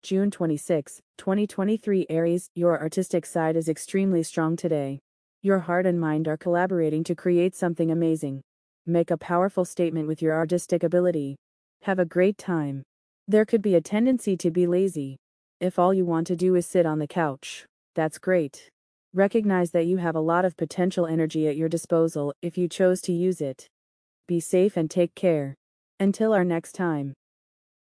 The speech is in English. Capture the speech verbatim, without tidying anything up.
June twenty-sixth, twenty twenty-three. Aries, your artistic side is extremely strong today. Your heart and mind are collaborating to create something amazing. Make a powerful statement with your artistic ability. Have a great time. There could be a tendency to be lazy. If all you want to do is sit on the couch, that's great. Recognize that you have a lot of potential energy at your disposal if you chose to use it. Be safe and take care. Until our next time.